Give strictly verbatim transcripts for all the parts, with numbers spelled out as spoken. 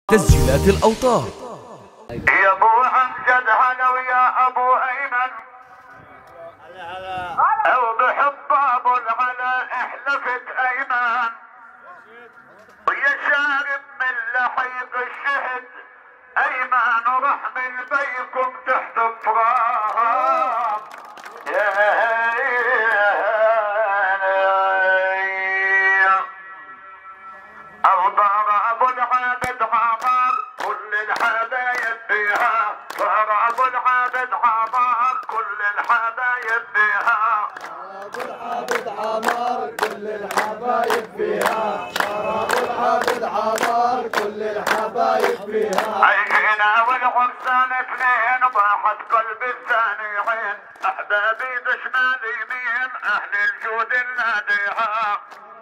تسجيلات الأوطار. يا ابو امجد هلا ويا ابو ايمن او بحب ابو العلا احلفت ايمن ويا شارب من لحيق الشهد ايمن وراح من بيكم تحت التراب اوطار ابو العابد عمار كل الحبايب فيها صار ابو العابد عمار كل الحبايب فيها ابو العابد عمار كل الحبايب فيها صار ابو العابد عمار كل الحبايب فيها عينا والعرسان اثنين ضاحت قلب الثاني عين احبابي بشمال يمين اهل الجود الناديها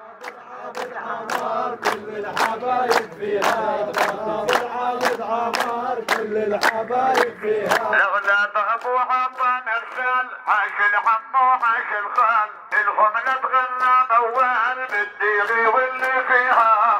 العابد عمار كل الحبايب فيها ابو العابد عمار كل الحبايب فيها لولا ابو عطا مرسال عاش العم وعاش الخال الهم نتغنى موال بالديغي واللي فيها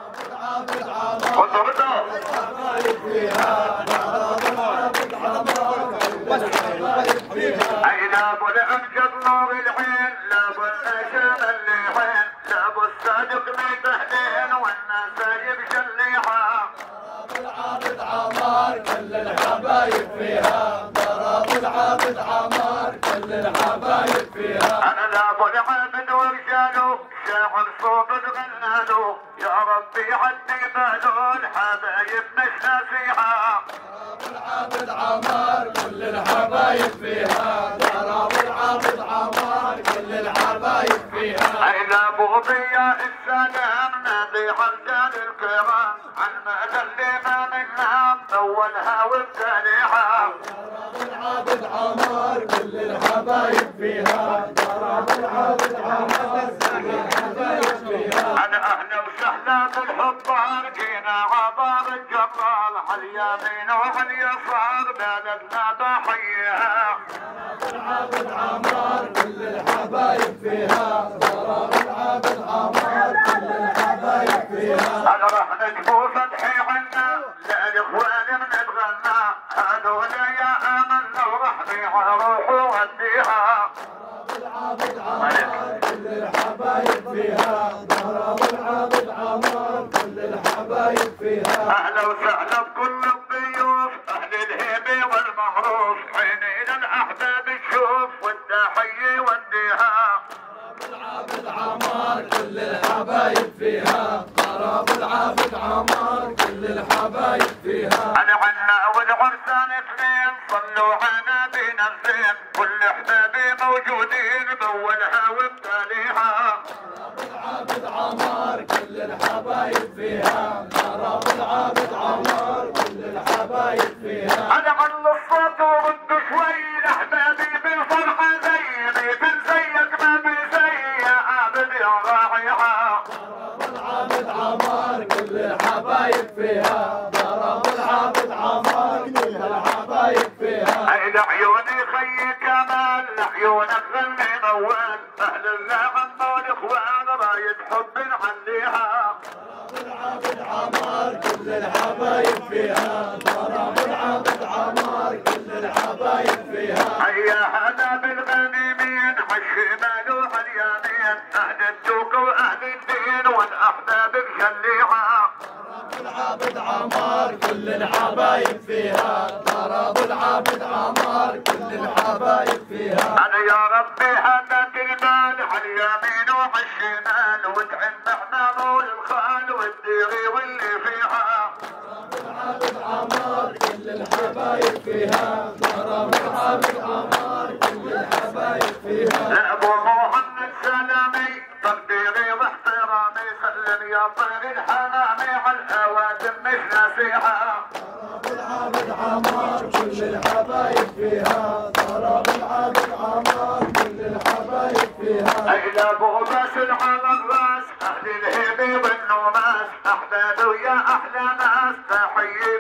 العابد عمار الحبايب فيها ابو العابد عمار كل الحبايب فيها اين ابو الامجد نور العين لابو الاشام اللي عين لابو الصادق ميت اهلين والنسايب شليحه ابو العابد عمار كل الحبايب فيها ابو العابد عمار كل الحبايب فيها انا لابو العابد ورجاله شاعر صوت غناله يا ربي عدي باله الحبايب مش ناسيها ابو العابد عمار كل الحبايب فيها ابو العابد عمار كل الحبايب فيها اين ابو ضياء السلام نادي رجال الكرام عن مدى اللي ما منا اولها وابتديها ابو العابد عمار كل الحبايب فيها ابو العابد عمار كل الحبايب فيها انا اهلا وسهلا بالحضار جينا عبار الجبار على اليمين وعلى اليسار بلدنا بحيها ابو العابد عمار كل الحبايب فيها ابو العابد عمار كل الحبايب فيها انا راح نجبو فتحي عنا للاخوان بنتغنى هذول يا امنا وراح بيع روح ووديها ابو العابد عمار كل الحبايب فيها ابو العابد عمار كل الحبايب فيها اهلا وسهلا بكل الضيوف اهل الهيبه والمعروف عيني للاحباب تشوف والتحيه وديها ابو العابد عمار كل الحبايب فيها ابو العابد عمار كل الحبايب فيها انا عنا والعرسان اثنين صلوا على نبينا الزين كل احبابي موجودين باولها وبتاليها ابو العابد عمار كل الحبايب فيها ابو العابد عمار كل الحبايب فيها انا على الصوت ورد شوي لاحبابي بالفرحه زيني بن زيك ما بزي يا عابد يا راعيها ابو العابد عمار كل الحبايب فيها ابو العابد عمار كل الحبايب فيها اين عيوني خي كمال عيونك غني موال اهل اللعب والاخوان رايد حب نعليها ابو العابد عمار كل الحبايب فيها ابو العابد عمار كل الحبايب فيها هيا هذا بالغنيمين عالشمال وعاليمين اهل السوق واهل الدين والاحباب بشليها ابو العابد عمار كل الحبايب فيها ابو العابد عمار كل الحبايب فيها انا يا ربي هداك المال عاليمين وعالشمال وتعن معنا والخال والديغي واللي فيها ابو العابد عمار كل الحبايب فيها ابو العابد عمار كل الحبايب فيها لابو محمد سلامي تقديري واحترامي سلم يا طير الحمامي عالاوادم مش ناسيها ابو العابد عمار كل الحبايب فيها ابو العابد عمار كل الحبايب فيها اين ابو باسل على الراس اهل الهيبه والنوماس احبابي ويا احلى ناس تحيي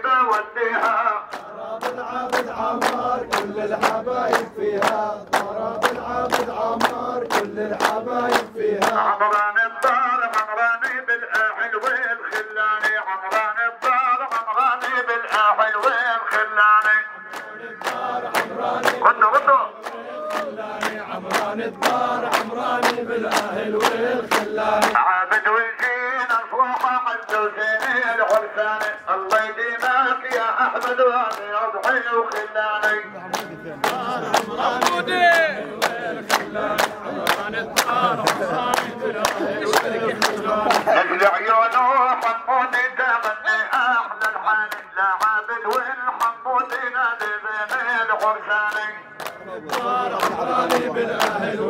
بوديها ابو العابد عمار كل الحبايب فيها ابو العابد عمار كل الحبايب فيها عمران الدار عمراني بالاهل والخلاني عمران الدار حلو الخلاني غنوا غنوا عمراني الدار عمراني بالاهل والخلاني عابد ويجينا الفوحة عز وزين الحساني الله يديمك يا احمد وابي اضحي وخلاني عمراني عمراني الدار عمراني بالاهل والخلاني نجل عيونه حمودي تغني احلى الحاني لا عابد والحمودي نادي بين الحساني عمراني بالاهل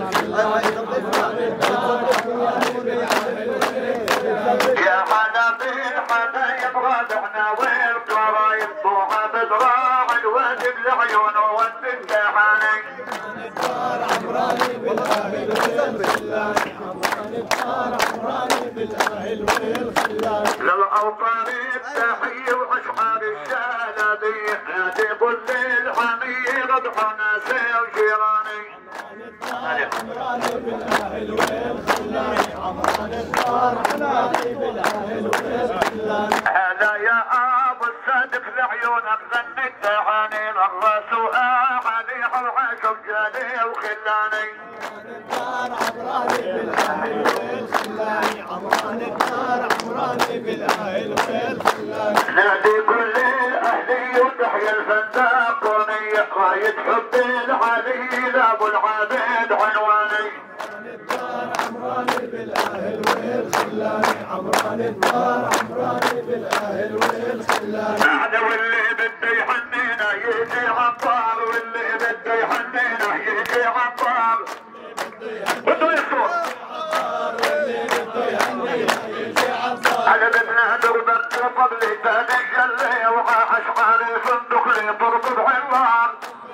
يا حنابي الحبايب رابعنا والقرايب طوعة بدراع الواجب لعيونه والامتحاني عمراني بالاهل والخلاني عمراني الدار عمراني بالاهل والخلاني للأوطان التحية وأشعار الشلبي نادي كل الحمية ربحنا سير جيراني عمراني بالاهل والخلاني عمراني الدار عمراني بالاهل والخلاني هذا يا ابو الصدق لعيونك غني التعاني الراس علي وعاشق جالي وخلاني عمراني بالاهل والخلاني عمراني الدار عمراني بالاهل والخلاني نادي كل الاهلي وتحيا الفندقوني راية حب العلي لابو العابد عنواني عمراني بالاهل والخلاني عمراني الدار عمراني بالاهل والخلاني هذا واللي بده يحنينا يجي عطار واللي بده يحنينا يجي عطار بده يصور على بدنا دربك فضلي تاني جلي واشعار الفندق لي تربط عمار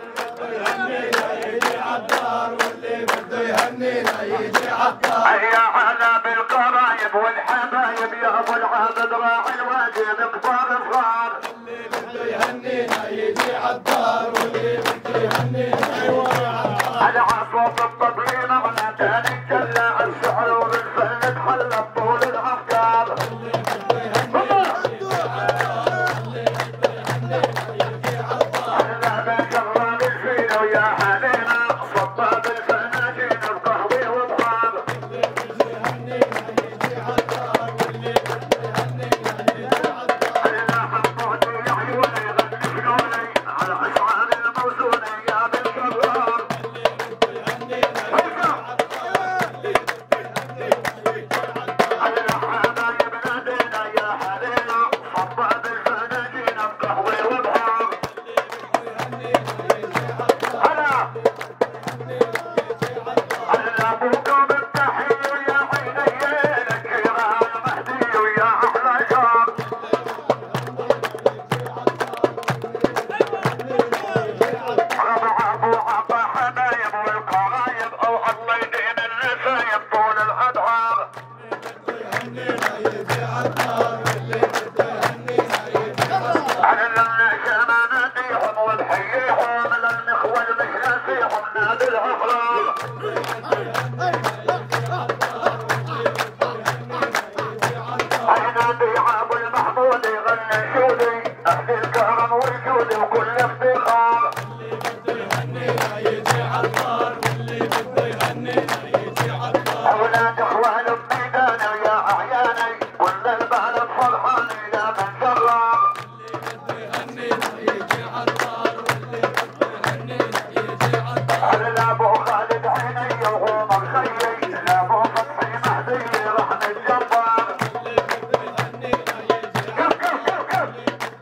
هيا هلا بالقرايب والحبايب يا ابو العابد راعي الواجب كبار صغار اللي بده يهنينا يجي عالدار واللي بده يهنينا يوري عالدار العصوب الطبلي مغنى تاني جلى الشعر والفن تحلى طول الافكار هلا بشغال الفيل ويا حنينه صباب الفناجين القهوي وبحار هلا حمودي عيوني غني شلوني على اشعار الموزوني يا بالكرار هلا حبايب نادينا يا حنينه صباب الفناجين القهوي وبحار هلا هلا ابوكم التحيه يا عيني الكرام مهدي ويا احلى جار ربع ابو عطا حبايب والقرايب او الله يدين الرفايب طول الاضعار على الناس ناديهم ونحييهم للنخوه مش ناسيهم نادي الاغرار نادي ابو المحمود يغني شودي اهل الكرم والجود وكل افتخار اولاد اخوان بميداني ويا اعياني كل البلد فرحان يا من جرار على ابو خالد عيني وعمر خيي لابو فتحي مهدي رحم الجبار كف كف كف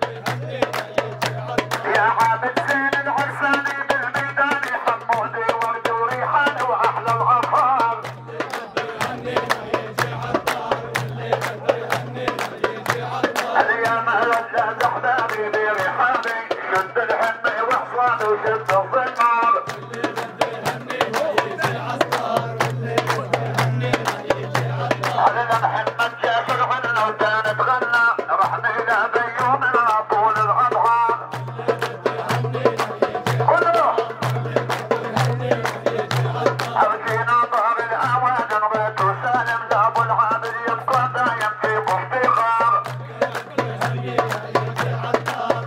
كف يا عابد زين العرساني بالميدان حمودي ورد وريحان واحلى العفار الايام رجعت احبابي برحابي شد الحمي وحصان وشد الظنار على محمد جابر عنا وكانت غنى رحنا الى بيوم طول الاضحى كله ارجينا ظهر الاوان ربيت وسالم لابو العابد يبقى دايم في افتخار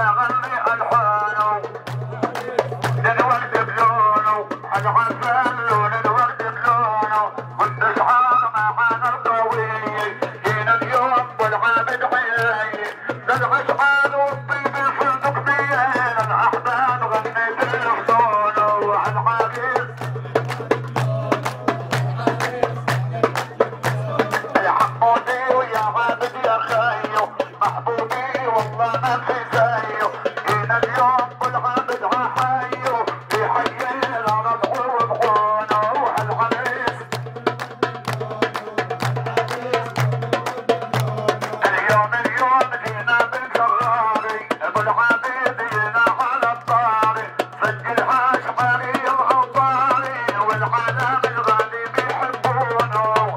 غني الحانه للورد بلونه العسل لون الورد بلونه والاشعار معانا القويه جينا اليوم والعابد عياي للاشعار والطيب الفندق بيين الاحباب غنيت الحصونه والعريس يا حمودي ويا عابد يا خيو محبوبي والله ما في زيه جينا اليوم والعابد عحيو في حي الارض وبعونه والعريس اليوم اليوم جينا بالجراري بالعبيد جينا على الطاري سجلها شعري العطاري والعالم الغالي بيحبونه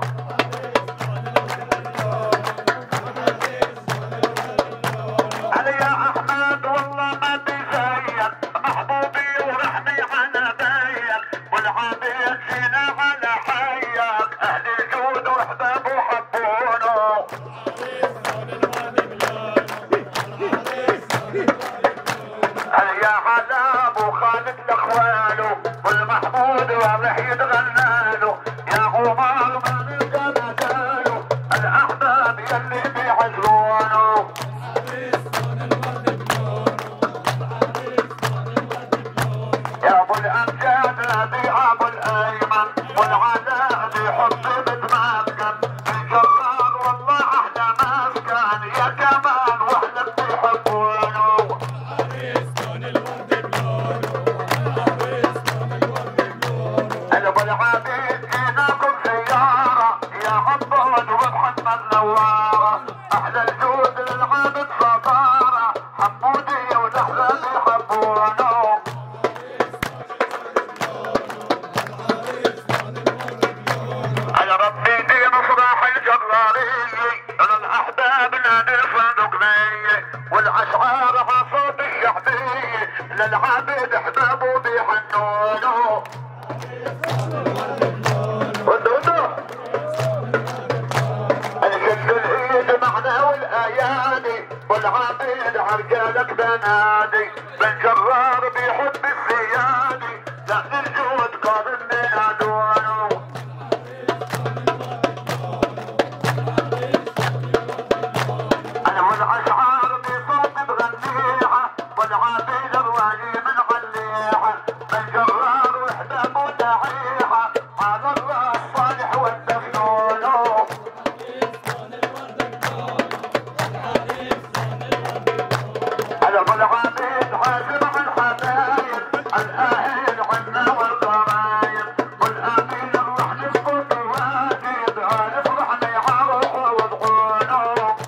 علي يا احمد والله ما بيزيك محبوبي ورحمي على بيك والعبيد جينا على حيك اهل الجود واحباب وحبونه هل يا حلاب وخالد لاخواله والمحمود واضح يتغناله يا عمر ما نلقى مكانه الاحباب يلي بيعزلونه يا ابو الامجاد نبي ابو الايمن والعلاء بحب بتمكن الجرار والله احلى مسكن يا كمان واحنا بيحبونه ابو العبيد جيناكم زياره يا عبود ومحمد نواره احلى الجود للعابد صداره حمودي ونحلى بيحبونه على ربي دي مصباح الجراري انا الاحباب نادي الفندقية والاشعار عصوب الشعبية للعابد احبابه بيحنونه الجد الايد معنا والايادي والعابد عرجالك بنادي بالجرار بيحب السيادي لأن الجود قابل بنادونه انا والاشعار بصوت بغنيها والعابد الراجي من عليها بالجرار واحبابه داعيها على الراس صالح والدفنونه على العابد حاسب عن حبايب الاهل عنا والقرايب والامين الروح نسكت واجب نفرح نعرف وضعونه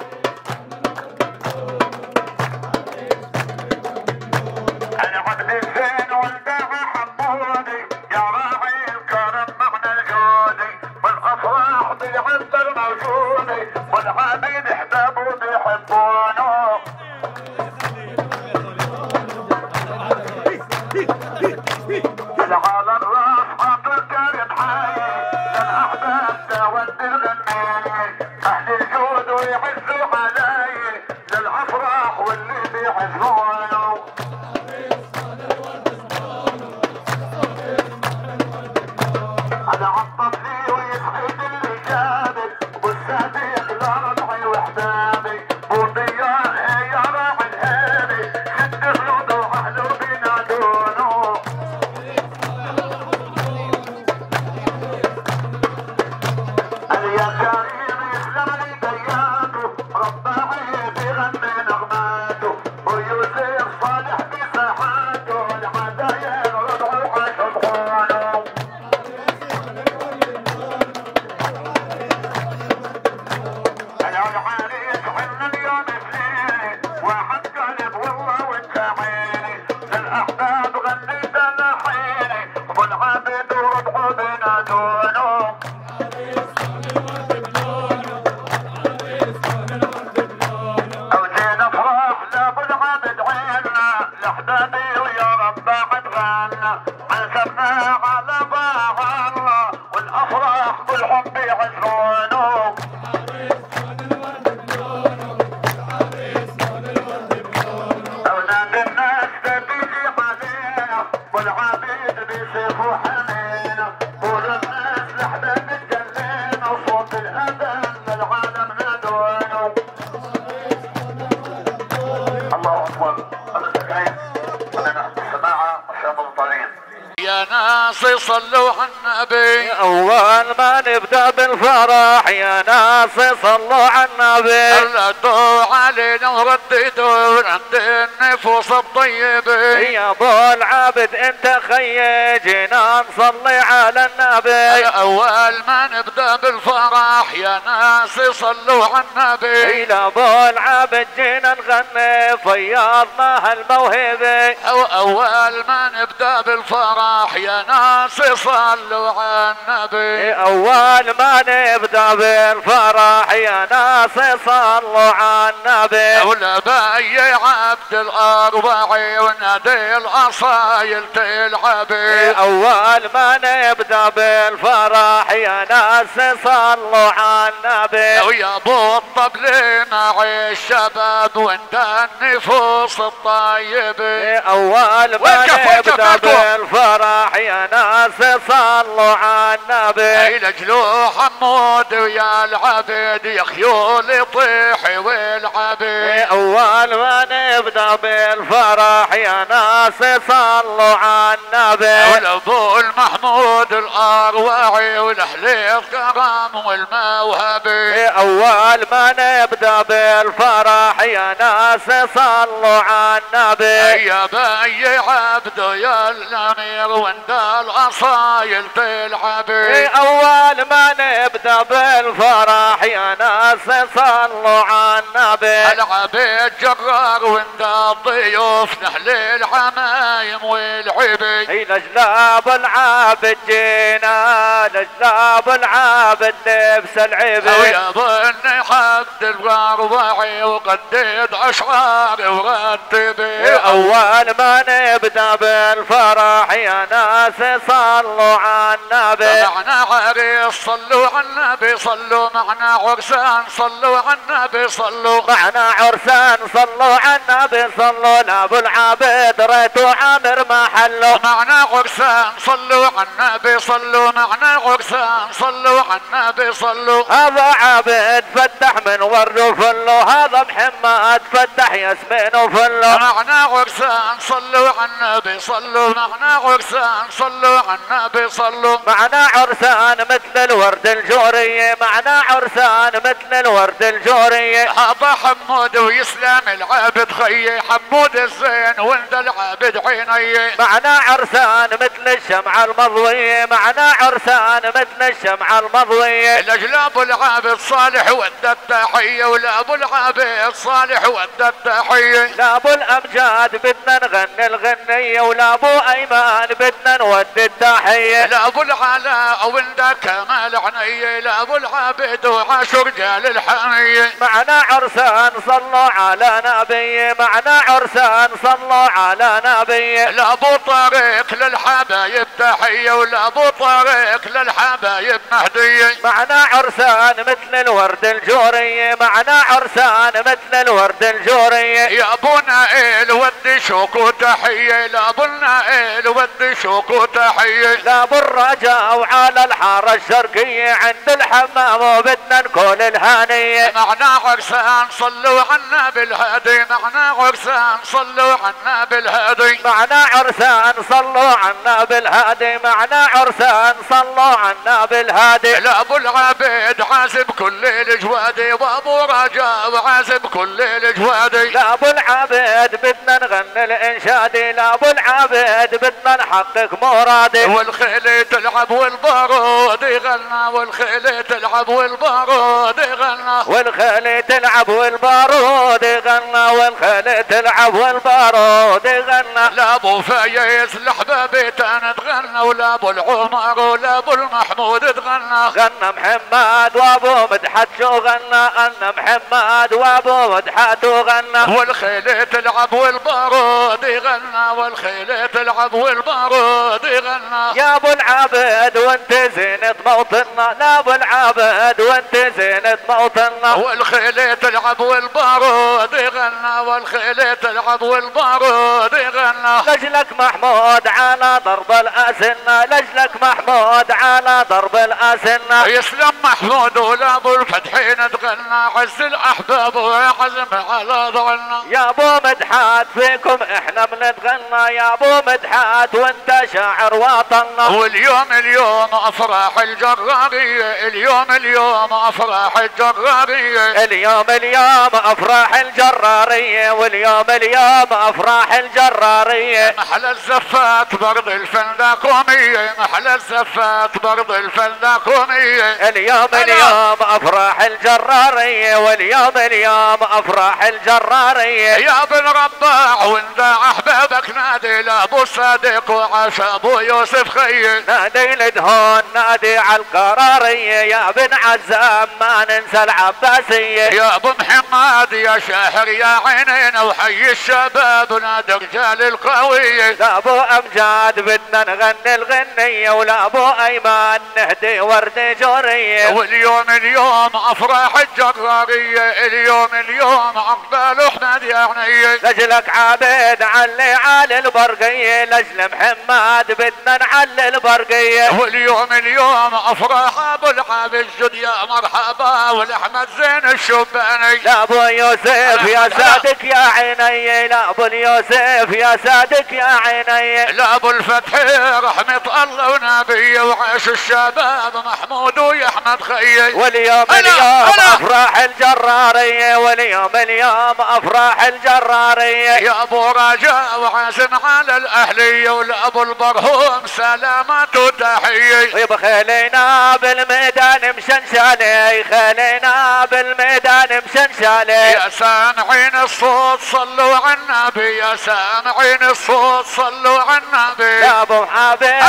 انا عبد الزين والباع حمودي يا راعي الكرم معنى الجودي والافراح بالعنبر موجودي والعابد احبابه بيحبونه على الراس عطر كريم حي للاحباب تودي الغنية اهل الجود ويعزوا علي للافراح واللي بيعزونه انا عطبني ويسعد اللي جابك والصديق لربعي واحبابي وضياء يا راعي الهابي شد خلوده واهله بينادونه يا كريم يسلم لي دياته رباعي بيغني نغماته ويوسف صالح بساحاته العدايا رضعوا حشبحونه انا العريس حنا اليوم اثنين واحد قلب والله وانت عيني للاحباب غنيت لحيني والعابد ورضعوا بينادونه اوجينا افراح لابو العابد عينا لاحبابي ويا رب بعد غنى عزمنا على باع الله والافراح بالحب يعزونه الله اكبر. انا جاي انا السماعه عشان مضطرين. يا ناس صلوا على النبي اول ما نبدا بالفرح يا ناس صلوا على النبي ردوا علينا ورددوا عند النفوس الطيبه يا ابو العابد انت خي جينا نصلي على النبي اول ما نبدا بالفرح يا ناس صلوا على النبي الى ابو العابد جينا نغني فيضنا هالموهبه اول ما نبدا بالفرح يا ناس صلوا على النبي اول ما نبدا بالفرح يا ناس صلوا على النبي ولبي عبد الاربعي ونادي الاصايل تلعبي اول ما نبدا بالفرح يا ناس صلوا على النبي ويا ابو الطبل معي الشباب وانت النفوس الطيبه اول ما نبدا بالفرح يا ناس صلوا على النبي لجلو حمود ويا العبيد يا خيول يطيح والعبيد اول ما نبدا بالفرح يا ناس صلوا على النبي والابو المحمود الاروعي والحليف كرام والموهبي اول ما نبدا بالفرح يا ناس صلوا على النبي يا بي عبد يا الامير وانت الاصايل تلعبي اول ما نبدا بالفرح يا ناس صلوا على النبي العبيد جرار وانت الضيوف نحل العمايم والعبي لجلاب العابد جينا لجلاب العابد لبس العبي ويا ظن عبد الاربعي وقدد اشعار ورتبي اول ما نبدا بالفرح يا ناس صلوا على النبي معنا عريس صلوا على النبي صلوا معنا عرسان صلوا على النبي صلوا معنا عرسان صلوا على النبي صلوا لابو العابد ريتو عامر محله معنا عرسان صلوا على النبي صلوا معنا عرسان صلوا على النبي صلوا هذا عابد فتح من ورد وفله هذا محمد فتح ياسمين وفله معنا عرسان صلوا على النبي صلوا معنا عرسان صلوا على النبي صلوا معنا عرسان مثل الورد الجورية معنا عرسان مثل الورد الجورية هذا حمود ويسلم العابد خيي حمود الزين ولد العابد عيني معنا عرسان مثل الشمعة المضوية معنا عرسان مثل الشمعة المضوية لاجل ابو العابد صالح ود التحية ولا ابو العابد صالح ود التحية لابو الامجاد بدنا نغني الغنية ولا ابو ايمان بدنا نودي التحية لابو العلاء ولد كمال عني لابو العابد وعاشر رجال الحمية معنا عرسان صلوا على نبي معنا عرسان صلوا على نبي لابو طريق للحبايب تحية ولابو طريق للحبايب مهدية معنا عرسان مثل الورد الجورية معنا عرسان مثل الورد الجورية يا ابو نائل ودي شوك وتحية لابو نائل ودي شوك وتحية لابو الرجاء وعلى الحارة الشرقية عند الحمام وبدنا نكون الهانية معنا عرسان صلوا عنا بالهادي معنا عرسان صلوا عنا بالهادي معنا عرسان صلوا عنا بالهادي معنا عرسان صلوا عنا بالهادي لابو العبيد عازب كل الجوادي وابو رجاء وعازب كل الجوادي لابو العبيد بدنا نغني الانشادي لابو العبيد بدنا نحقق مرادي والخيل تلعب والبارود يغنى والخيل تلعب والبارود يغنى والخيل تلعب والبارود يغنى والخيل تلعب والبارود يغنى لابو فايز لحبابي تغنى ولابو العمر ولابو المحمود تغنى غنى محمد وابو مدحت شو غنى ان محمد وابو مدحت وغنى والخيل تلعب والبارود يغنى والخيل تلعب والبارود يغنى يا ابو العابد وانت زينة موطننا لابو العابد وانت زينة موطننا. والخيل تلعب والبارود يغنى والخيل تلعب والبارود يغنى. لجلك محمود على ضرب الأسنة لجلك محمود على ضرب الأسنة. يسلم محمود ولابو الفتحين تغنى عز الأحباب وعزم على ضلنا. يا ابو مدحات فيكم احنا بنتغنى يا ابو مدحات وانت شاعر وطننا. واليوم اليوم افراح الجرارية اليوم اليوم افراح الجرارية اليوم اليوم افراح الجرارية واليوم اليوم افراح الجرارية. محلى الزفات برض الفندقومية محلى الزفات برض الفندقومية. اليوم اليوم افراح الجرارية واليوم اليوم افراح الجرارية. يا ابن رباع وانت احبابك نادي لابو صادق وعاش ابو يوسف خيي. نادي لدهون نادي على القرارية يا بن عزام ما ننسى العباسية. يا ابو محمد يا شاهر يا عينينا وحي الشباب نادي رجال القوية. لابو امجاد بدنا نغني الغنية ولابو ايمان نهدي ورد جورية. واليوم اليوم افراح الجرارية اليوم اليوم عقبال احمد يا عيني. لجلك عابد علي على البرقية لجل محمد بدنا نعلي البرقية. واليوم اليوم افراح ابو العابد جد يا مرحبا والاحمد زين الشباني. لابو يوسف يا صادق يا عيني لابو يوسف يا صادق يا عيني. لابو الفتح رحمة الله ونبي وعاش الشباب محمود ويا احمد خيي. واليوم اليوم افراح الجرارية واليوم اليوم افراح الجرارية. يا ابو رجاء وعازم على الاهلية ولابو البرهوم سلامات وتحية. ويبخلينا بالميدان مشنشالي خلينا بالميدان مشنشالي. يا سامعين الصوت صلوا على النبي يا سامعين الصوت صلوا على النبي. يا ابو عابد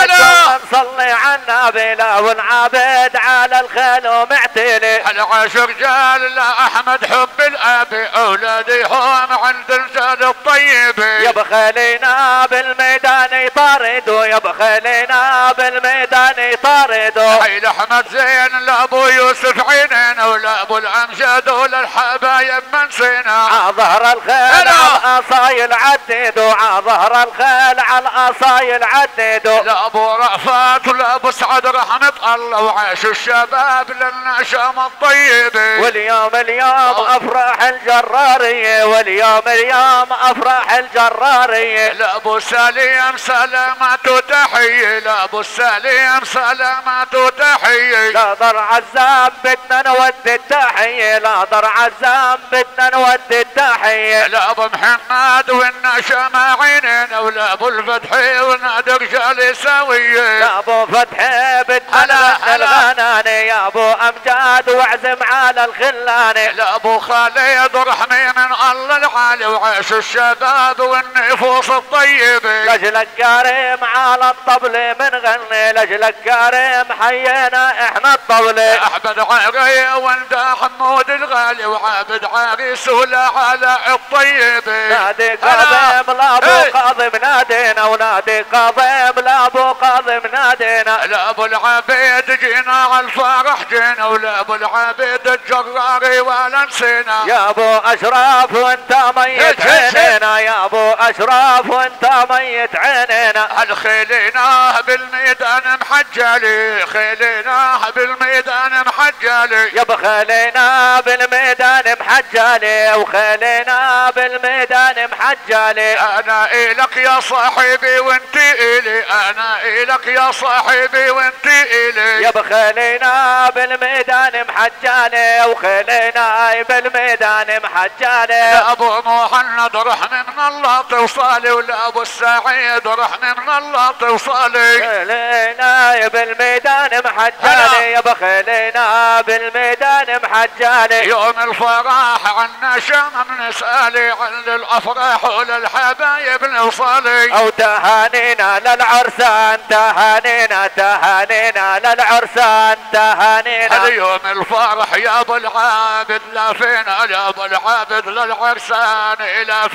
نصلي على النبي لابو العابد على الخيل ومعتلي. العاش رجال لا احمد حب الاب اولادي هم عند الرجال الطيبين. يا بخلينا بالميدان يطاردوا يا بخلينا بالميدان يطاردوا. حيل احمد زين لابو يوسف عينينا ولابو الامجد وللحبايب من سينا. ع ظهر الخيل على الاصايل عددوا ع ظهر الخيل على الاصايل عددوا. لابو رأفات ولابو سعد رحمة الله وعاش الشباب للنشام الطيبين. واليوم اليوم افراح الجرارية واليوم اليوم افراح الجرارية. لابو سليم سلامات وتحية لابو سليم سلامات وتحية. لا ضر عزام بدنا نودي التحية لا ضر عزام بدنا نودي التحية. لابو محمد والنشام عينينا ولابو الفتحي ونادي رجال سوية. لابو فتحي بدنا نودي الغناني يا ابو امجاد واعزم على الخلاني. لابو خالد رحمي من الله العالي وعاش الشباب والنفوس الطيبة. لجلك كريم على الطبل من غني لجلك كريم حيينا احنا الطبلة. احمد عاقي وانت حمود الغالي وعابد عريس ولا على الطيبة. نادي قاضم لابو قاضم نادينا ونادي قاضم لابو قاضم نادينا. لابو العبيد جينا على الفرح جينا ولابو العبيد الجراري ولا نسينا. يا ابو اشراف وانت ميت عينينا يا ابو اشراف وانت ميت عينينا. الخيلينا بالميدان محجلي خيلينا بالميدان محجلي. يا بخيلينا بالميدان محجلي وخيلينا بالميدان محجلي. انا الك يا صاحبي وانت الي انا الك يا صاحبي وانت الي. يا بخيلينا بالميدان محجلي وخيلينا بالميدان محجلي. لابو مهند رحمة من الله توصلي ولابو السعيد رحمة من الله توصلي. خيلينا بالميدان محجلي يا بخيلينا بالميدان محجلي. يوم الفرح عنا شام بنسالي عن الافراح وللحبايب نوصلي. او تهانينا للعرسان تهانينا تهانينا للعرسان تهانينا. اليوم الفرح يا ابو العابد لا فينا يا ابو العابد للعرسان الى فينا. او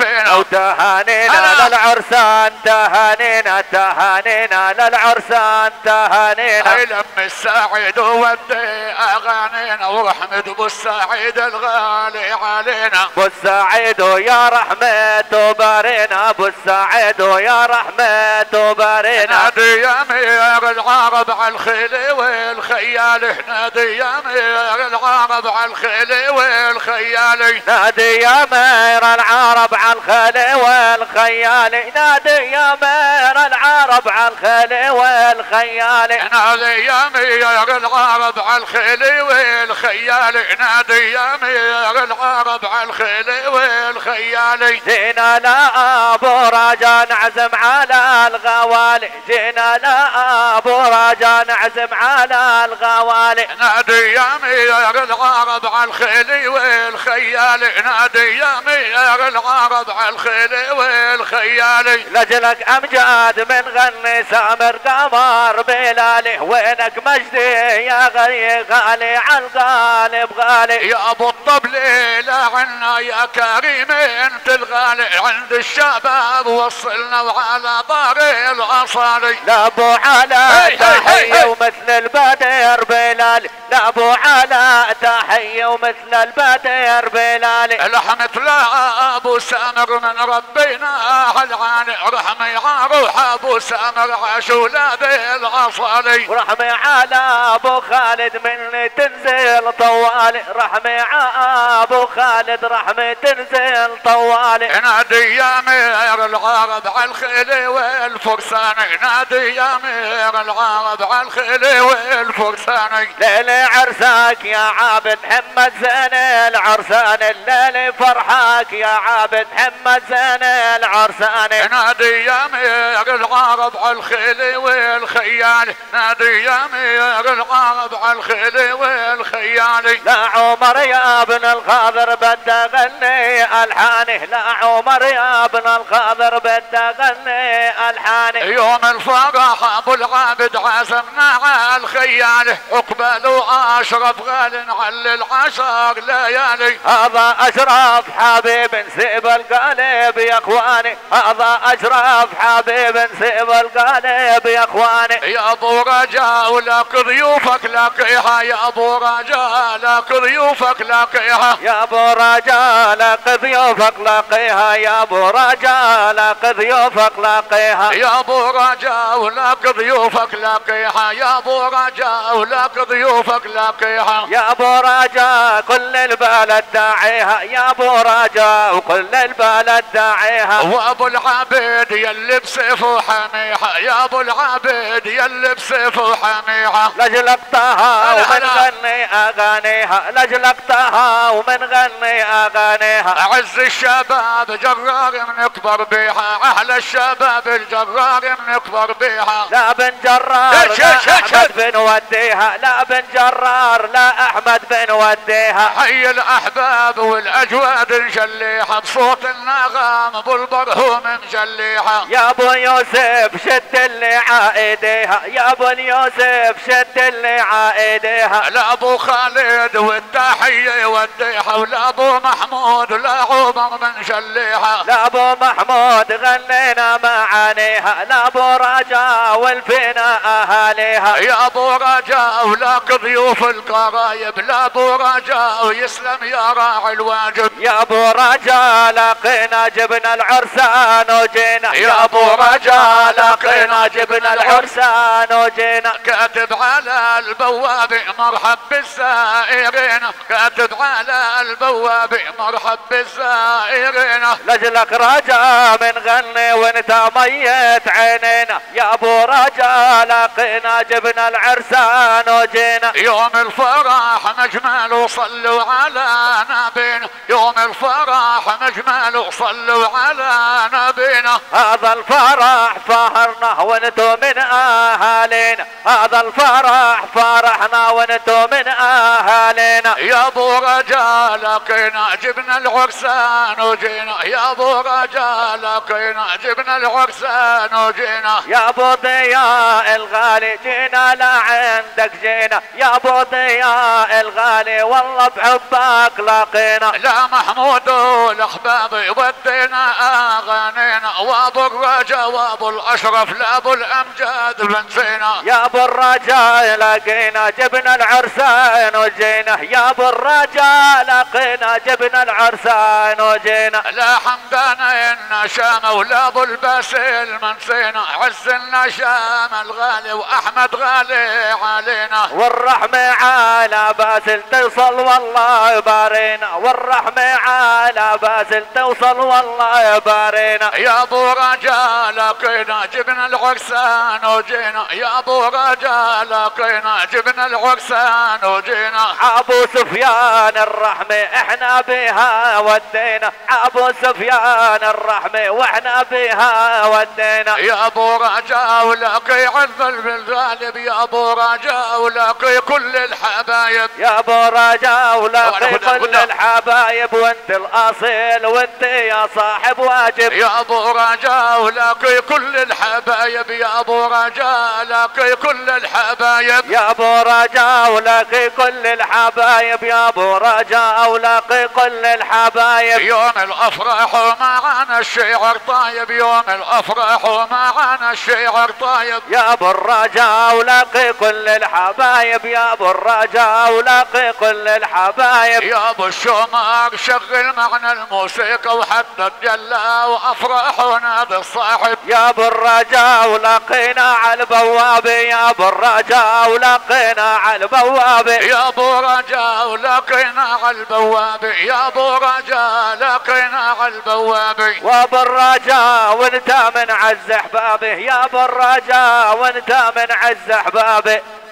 وتهانينا للعرسان تهانينا تهانينا للعرسان تهانينا. اي لم السعيد ودي اغانينا ورحمة ابو السعيد الغالي علينا. ابو السعيد يا رحمة وبارينا ابو السعيد يا رحمة وبارينا. نادي يا مير العرب على الخيل والخيال نادي يا مير العرب على الخيل والخيال. نادي يا مير العرب على الخيل والخيال. نادي يا مير العرب على الخيل والخيال. نادي يا مير العرب على الخيل والخيال. نادي يا مير العرب على الخيل والخيال. جينا لا ابو رجا نعزم على الغوالي. جينا لا ابو رجا نعزم على الغوالي. نادي يا مير العرب على الخيل والخيال. نادي يا مير العرب على الخيل والخيال. لجلك امجاد من غني سامر قمر بلالي. وينك مجدي يا غالي غالي على القالب غالي. يا ابو الطبل لا عنا يا كريم انت الغالي. عند الشباب وصلنا وعلى دار الاصالي. لا ابو علاء تحيه ومثل البدر بلالي. لا ابو علاء تحيه ومثل البدر بلالي. لحمة لا ابو سامر من ربينا العالي. رحمي روح ابو سامر عاشولا بالاصالي. ورحمي على ابو خالد من تنزل طوالي. رحمي على ابو خالد رحمي تنزل طوالي. نادي يا مير العرب على الخيل والفرسان. نادي يا مير العرب على الخيل والفرسان. ليلي عرسك يا عابد محمد زين العرسان. الليلي فرحك يا عابد محمد زين العرسان. نادي يا مير العرب على الخيل والخيال. نادي يا مير العرب على الخيل والخيال. لا عمر يا ابن الخاضر بدا غني الحاني. لا عمر يا ابن الخاضر بدا غني الحاني. يوم الفرح ابو العابد عزمنا على الخيال. اقبل واشرف غال على العشر ليالي. هذا اشرف حبيب نسيب القالب يا اخواني. هذا اشرف حبيب نسيب القالب يا اخواني. يا ابو رجاء لك ضيوفك لاقيها. يا ابو رجاء لك ضيوفك لاقيها. يا ابو رجاء لك ضيوفك لاقيها. يا ابو رجاء لك ضيوفك لاقيها. يا ابو رجاء لك ضيوفك لاقيها. يا ابو رجاء لك ضيوفك لاقيها. يا ابو رجاء كل البلد داعيها. يا ابو رجاء وكل البلد داعيها. وابو العبيد يلي بسيفه حميحه. يا ابو العبيد يلي بسيفه حميحه. لجلك طه ومن غني اغانيها. لجلك طه ومن غني اغانيها. اعز الشباب جرار بنكبر بيها. احلى الشباب الجرار بنكبر بيها. لا بن جرار لا احمد بنوديها. لا بن جرار لا احمد بنوديها. حي الاحباب والاجواد نجليها. بصوت النغم ابو البرهوم مجليها. يا ابو يوسف شد اللي عائديها. يا ابو يوسف شد اللي عائديها. لا ابو خالد والتحيه يوديها. ولا ابو محمود لا عمر من جليها. لا ابو محمود غنينا معانيها. لا ابو رجاء والفينا اهاليها. يا ابو رجاء ولك ضيوف القرايب. لا ابو رجاء يسلم يا راعي الواجب. يا ابو رجاء لقينا جبنا العرسان وجينا. يا ابو رجاء لقينا جبنا العرسان وجينا. كاتب على البواب مرحب بالزائرين. كاتب على البواب مرحب بالزائرين. لجلك رجاء من غني وانت ميت عينينا. يا ابو رجاء لقينا جبنا العرسان وجينا. يوم الفرح مجمل وصلوا على نبينا. يوم الفرح مجمل وصلوا على نبينا. هذا الفرح فهرنا وانتو من اهالينا. هذا الفرح فرحنا وانتو من اهالينا. يا ابو رجاء لقينا جبنا العرسان وجينا. يا ابو رجاء لقينا جبنا العرسان وجينا. يا ابو ضياء الغالي جينا لعندك جينا. يا ابو ضياء الغالي والله بحبك لاقينا. لا محمود والاحباب ودينا اغانينا وابو الرجا وابو الاشرف لابو الامجاد بنسينا. يا ابو الرجا لقينا جبنا العرسان وجينا. يا ابو الرجا لقينا جبنا العرسان وجينا. لا حمدان ان شام ولا ابو الباسل منسينا. عز النشام الغالي واحمد غالي علينا. والرحمة على باسل توصل والله بارينا. والرحمة على باسل توصل والله بارينا. يا ابو رجا لقينا جبنا العرسان وجينا. يا ابو رجا لقينا جبنا العرسان وجينا. ابو سفيان الرحمة احنا بها ودينا. ابو سفيان الرحمة واحنا بها ودينا. يا ابو رجا ولقي عز الغالب. يا ابو رجا ولقي كل الحبايب. يا ابو رجا ولقي كل الحبايب وانت الاصيل وانت يا صاحب واجب. يا ابو رجا ولقي كل الحبايب. يا ابو رجا لقي كل الحبايب. يا ابو رجا ولقي كل الحبايب. يا ابو رجا ولقي كل الحبايب. يوم الافراح ومعنا الشعر طايب. يوم الافراح ومعنا الشعر طايب. يا ابو الرجا ولقي كل الحبايب. يا ابو الرجا ولقي كل الحبايب. يا ابو الشمار شغل معنا الموسيقى وحتى تجلى وافراحنا بالصاحب. يا ابو الرجا ولقينا على البوابه. يا ابو الرجا ولقينا على البوابه. يا ابو رجا ولقينا على البوابه. يا ابو رجا لقينا على البوابه. وابو الرجا وانت من عز احبابه. يا ابو الرجا وانت من عز احبابه.